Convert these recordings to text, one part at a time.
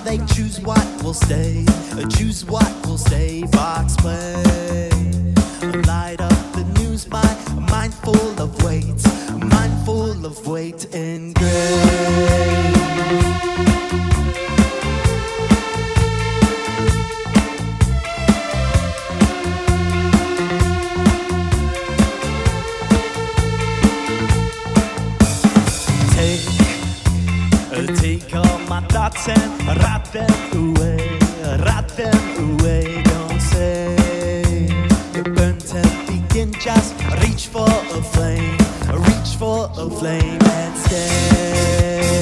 they choose what will stay. Choose what will stay. Box play. Light up the news by a mind full of weight. A mind full of weight. Engrave. Take all my thoughts and write them away. Write them away. Don't say you're burnt to begin. Just reach for a flame. Reach for a flame and stay.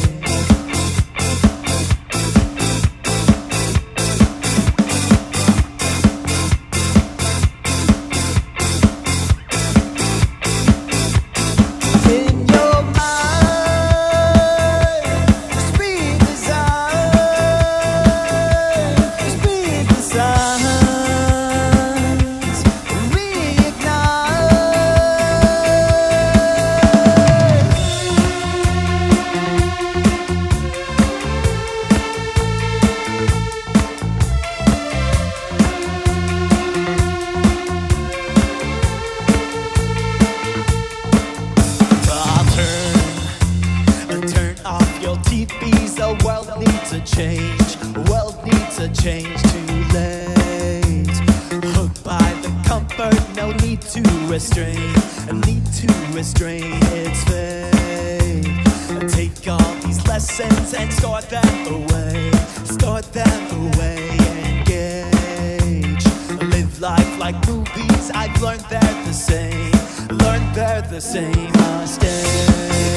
The world needs a change. The world needs a change. Too late. Hooked by the comfort, no need to restrain. A need to restrain its fate. Take all these lessons and store them away. Store them away. Engage. Live life like movies. I've learned they're the same. Learned they're the same. I'll stay.